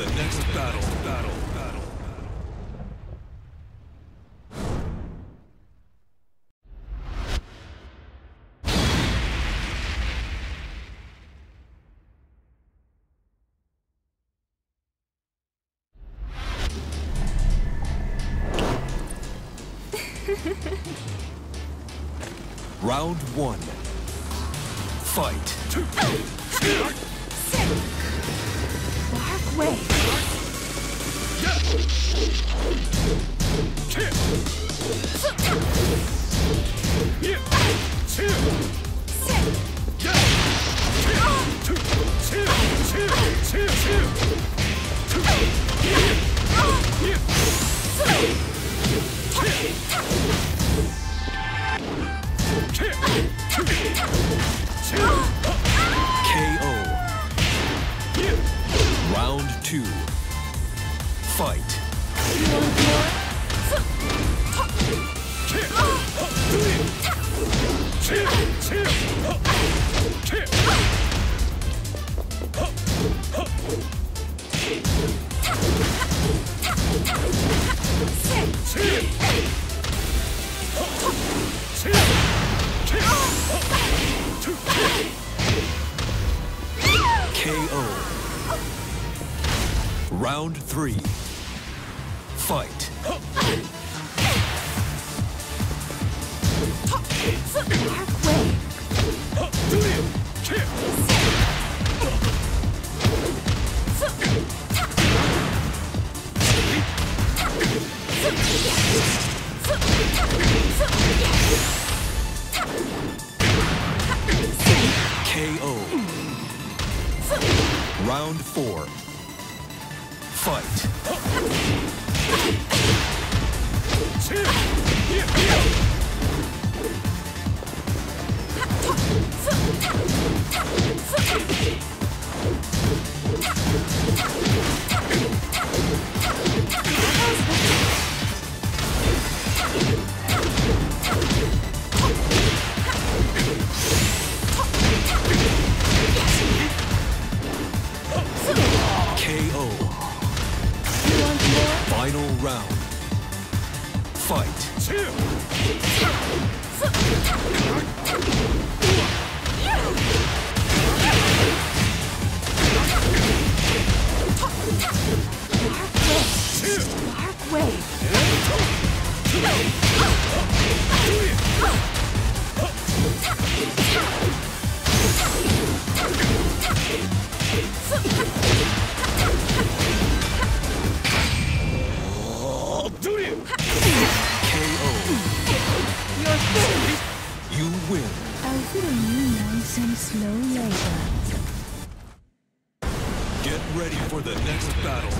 the next battle. Round one. Fight. Dark Wave. KO. Round two. Fight. KO. Round three. Fight. KO. Round four. Fight. KO. Final round. Fight. Dark Wave. You win. I'll put a new nice and slow later. Get ready for the next battle.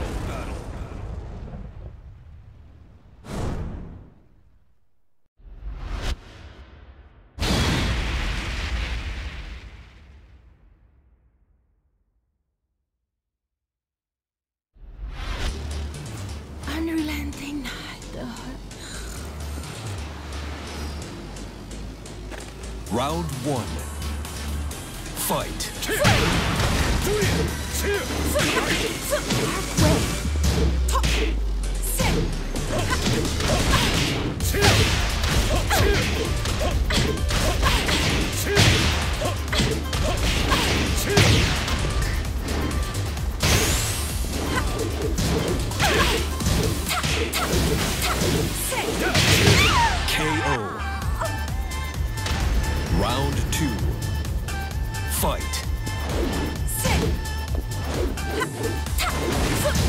Unrelenting night. Round one. Fight. KO. Round two. Fight.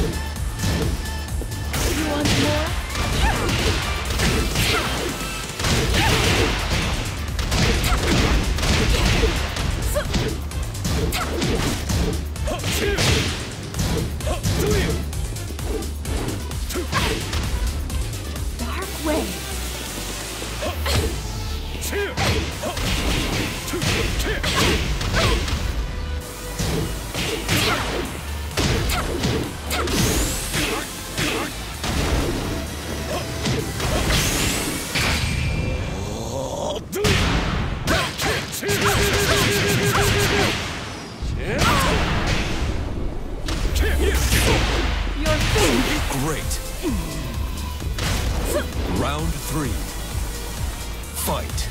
Great. Round 3. Fight.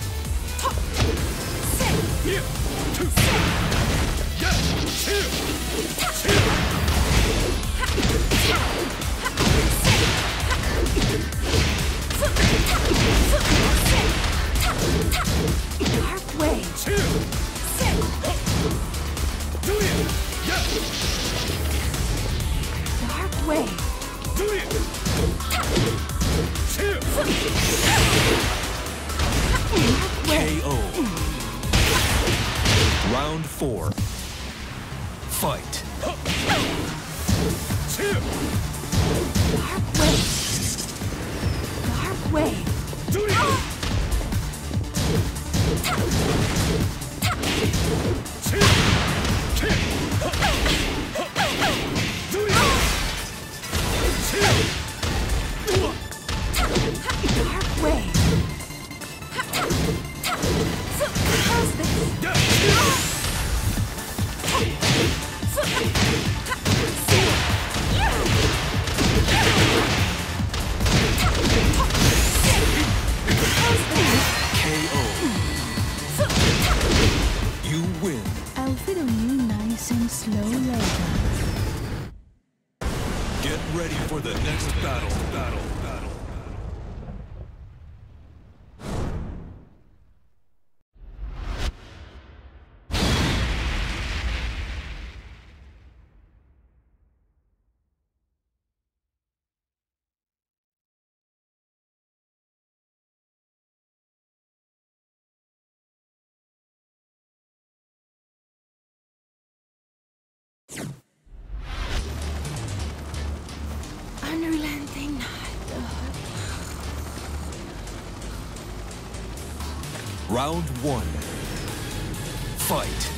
Dark wave. Dark wave. KO. Round 4. Fight. Dark wave. Dark wave. Dark wave. How's this? KO. You win. I'll fiddle you nice and slow later. Get ready for the next battle. Unrelenting night. Round 1. Fight.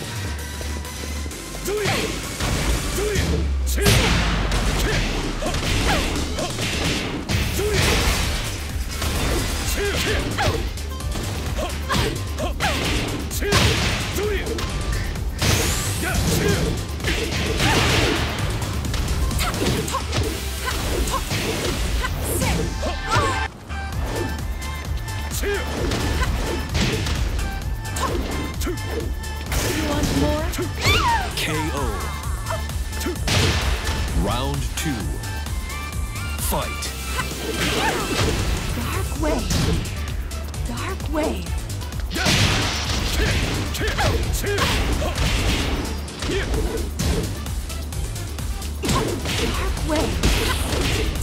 You want more? KO. Round 2. Fight. Dark wave. Dark wave. Dark wave.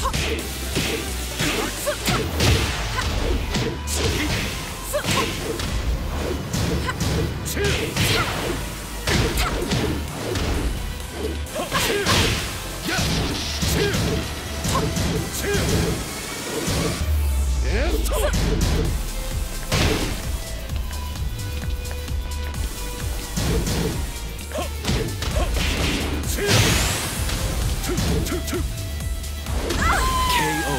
KO.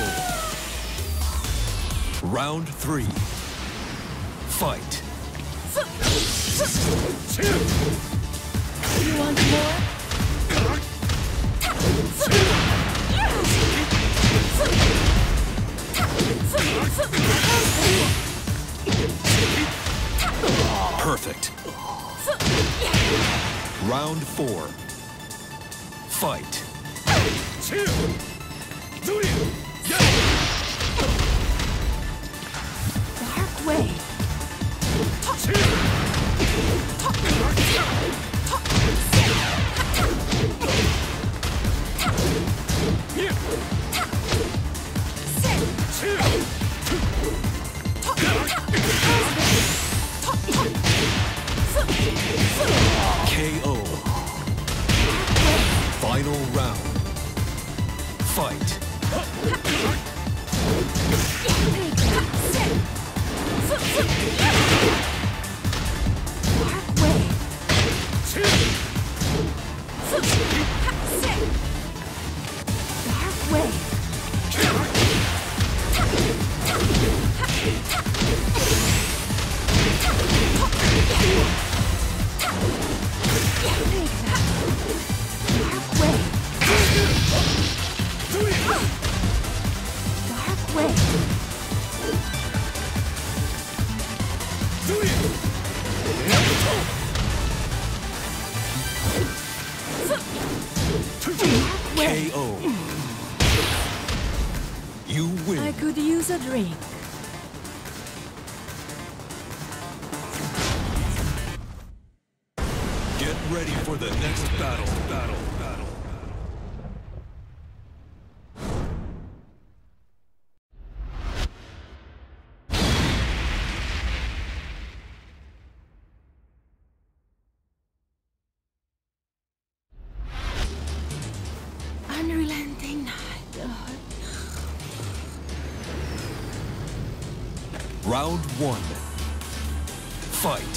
Round 3. Fight. You want more? Perfect. Round 4. Fight. Dark wave. KO. Final round. Fight. Dark wave. Dark wave. Dark wave. KO. You win. I could use a drink. Get ready for the next battle. Unrelenting night. Round one. Fight.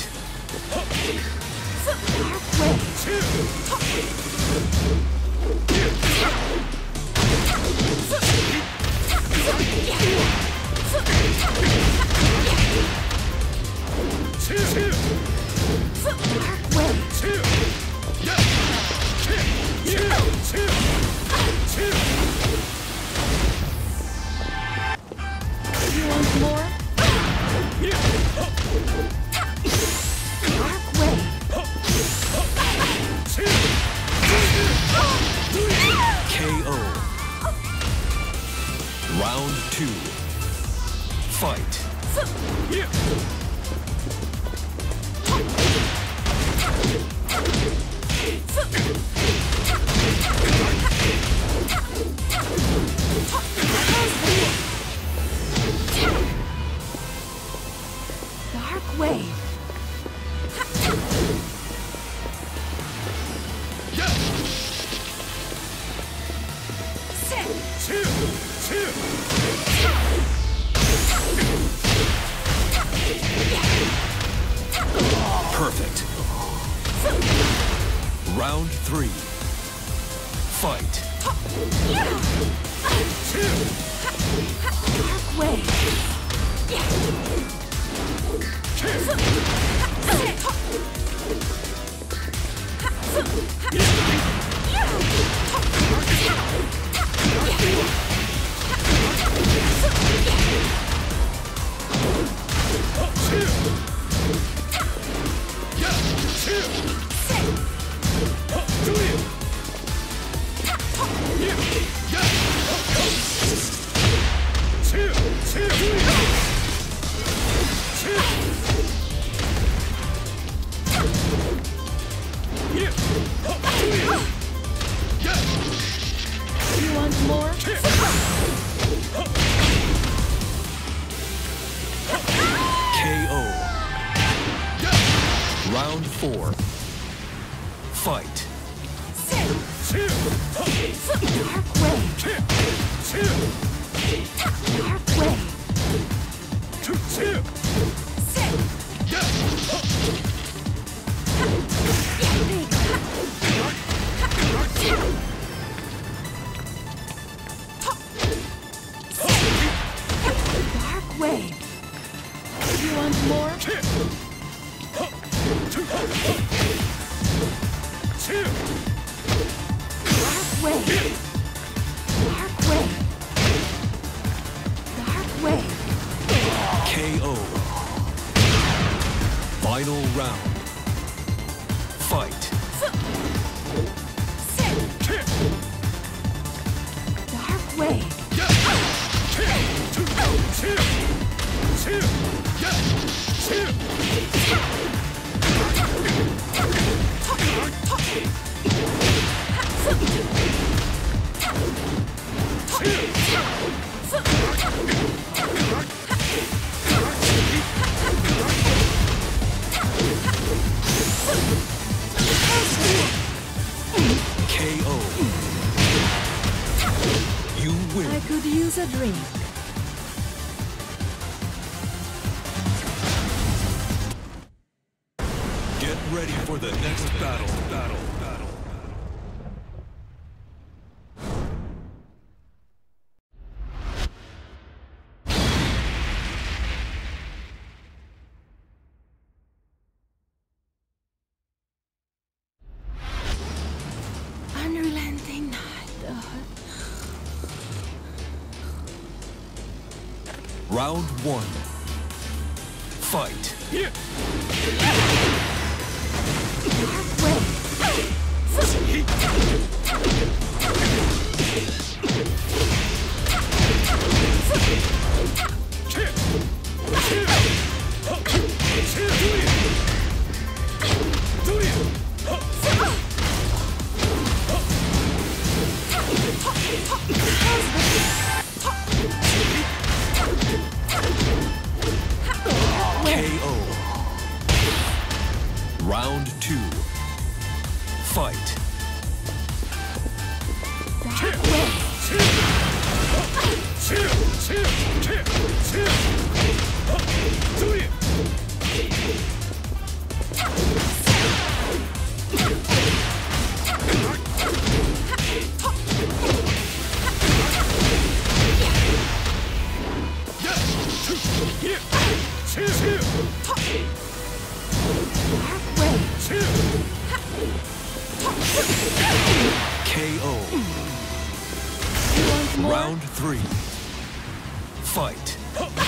You want more? KO. Round two. Fight. Dark wave. Perfect. Round three. Fight. Dark wave. You want more? KO. Round four. Fight. Dark wave. Dark wave. Dark wave. You want more? Dark wave. Dark wave. Dark wave. KO. Final round. Fight. Dark wave. KO. You win. I could use a drink. Get ready for the next battle. Unrelenting night. Round one. Fight. Dark wave. Round 2. Fight. KO. Round 3. Fight.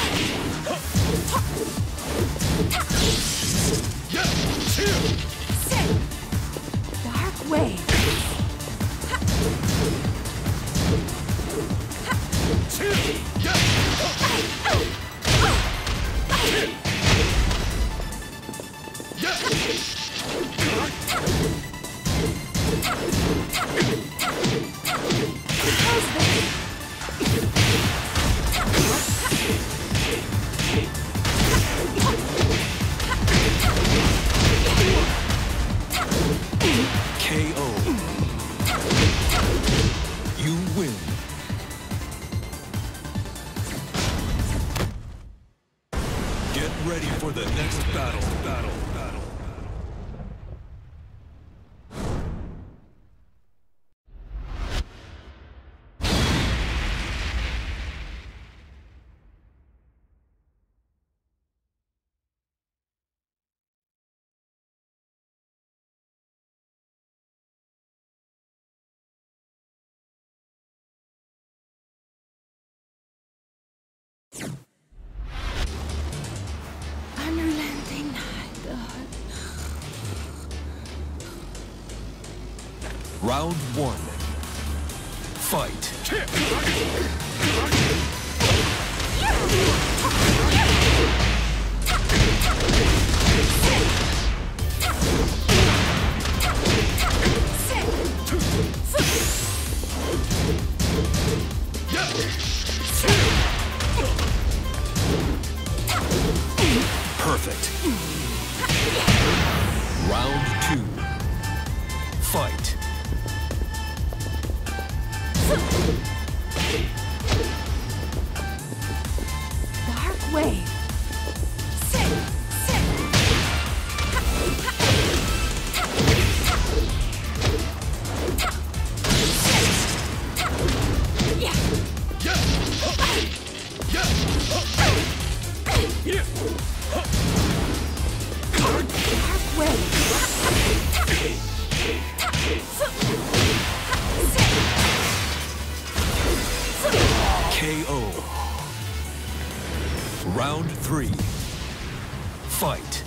Dark Wave. KO. You win. Get ready for the next battle. Unrelenting night. Round 1. Fight. Perfect. Round 2. Fight. Dark Wave. KO. Round 3. Fight.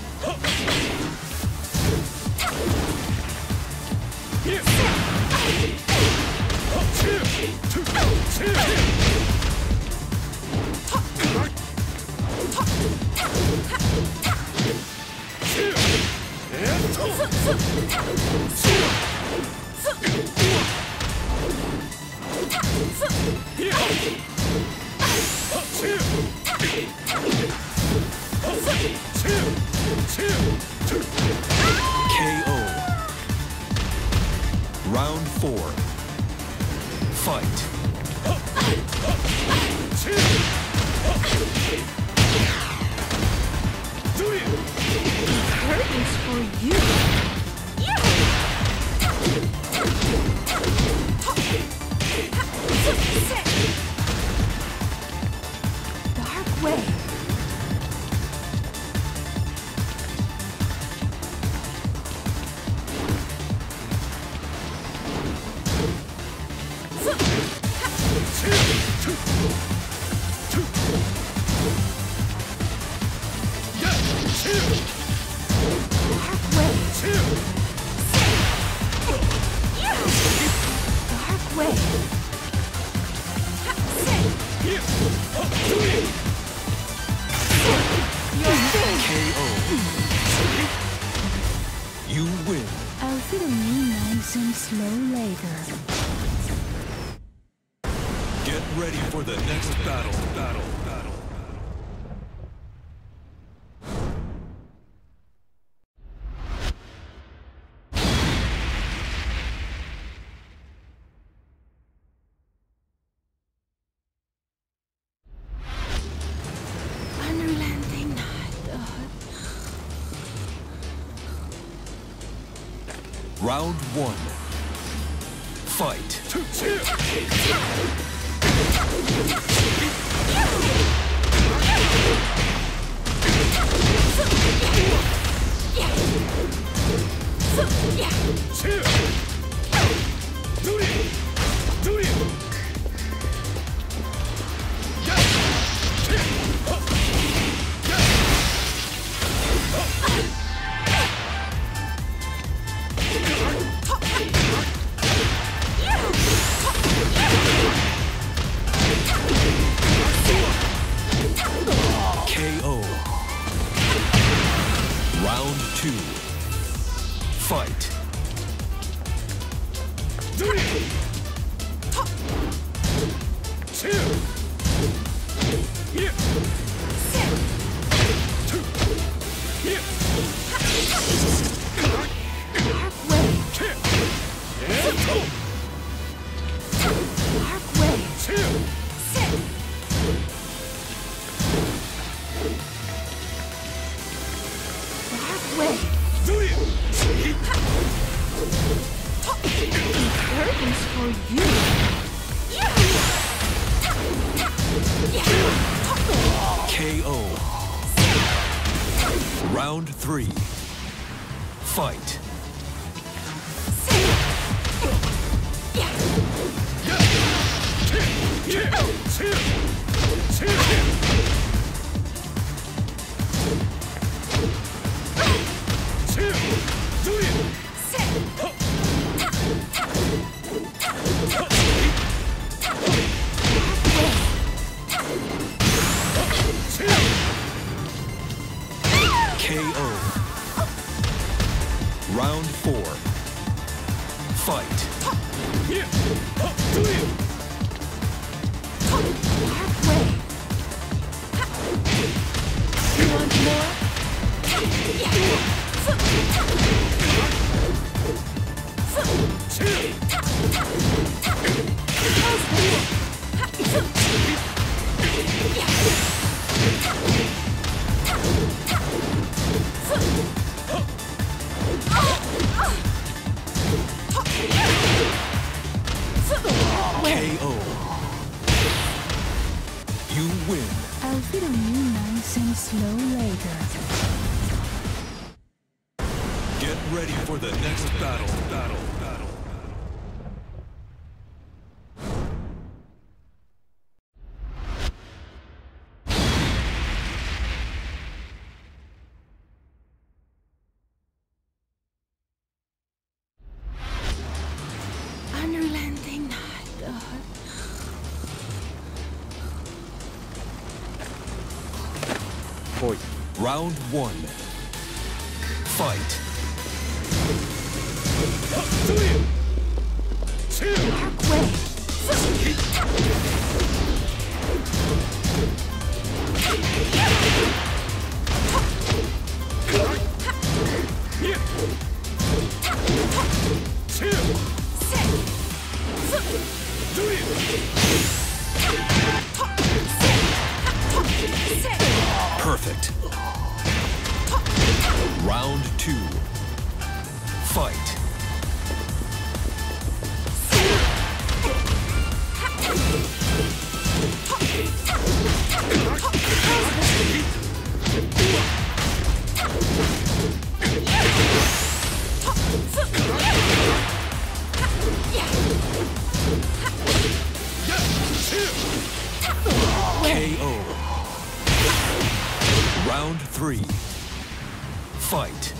KO. Round 4. Fight. Curtains for you. Dark Wave. Dark Wave. Dark way. KO. You win. I'll feel me nice and slow later. Get ready for the next battle. Unrelenting knighthood. Round 1. Fight. KO. Round 2. Fight. Dark way. Dark way. Dark way. Curtains for you. KO. Round 3. Fight. KO. Round 4. Fight. Dark way. You want more? KO. You win. I'll feel you nice and slow later. Get ready for the next battle. Unrelenting knighthood. Round 1. Fight. Dark way. Perfect. Round 2. Fight. KO. Round 3. Fight.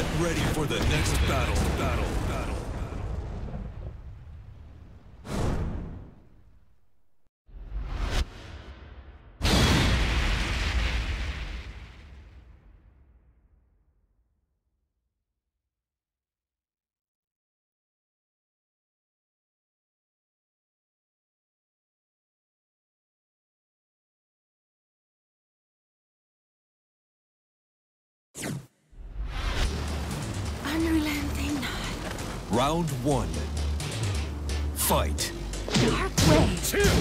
ready for the next battle. Unrelenting night. Round 1. Fight. Dark way.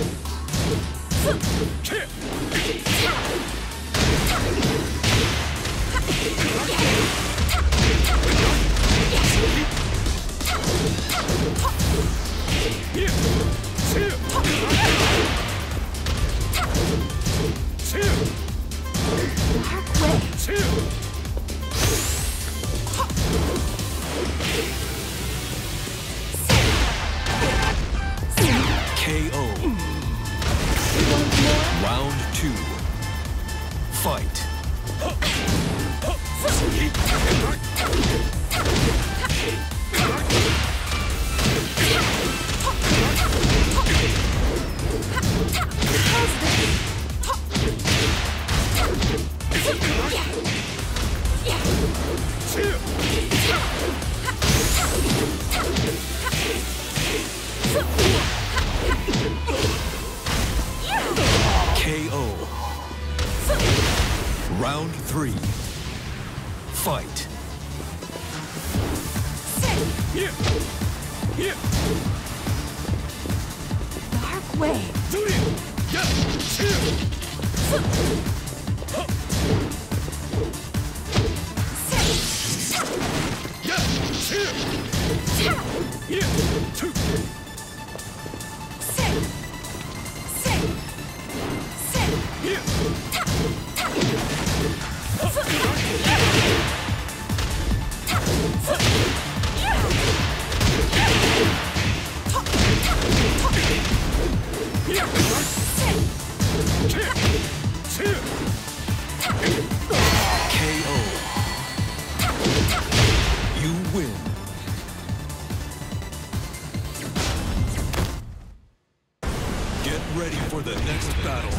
Dark way. KO. Round 2. Fight. KO. Round 3. Fight. Dark way. KO. You win. Get ready for the next battle.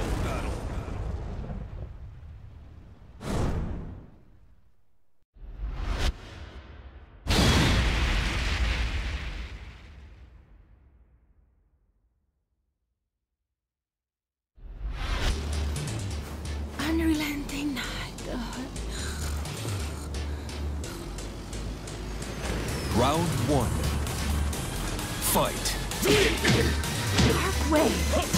Unrelenting night. Round 1. Fight. Dark way.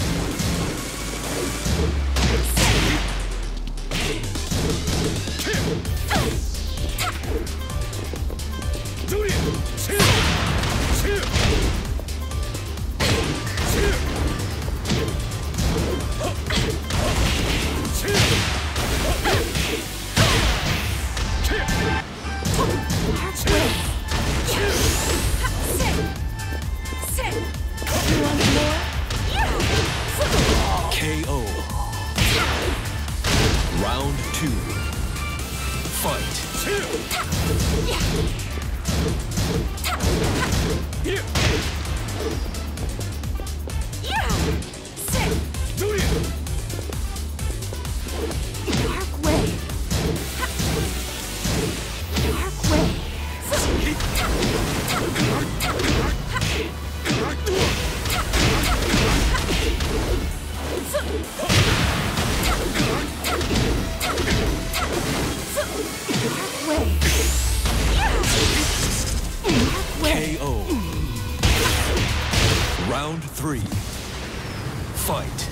KO. Round 2. Fight. Dark way. Dark way. KO. Round 3. Fight.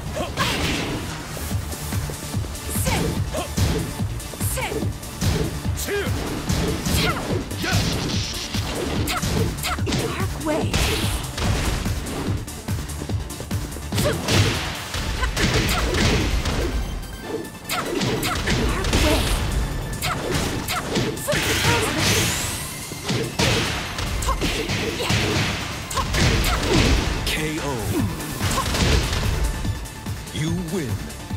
Dark way. KO. You win.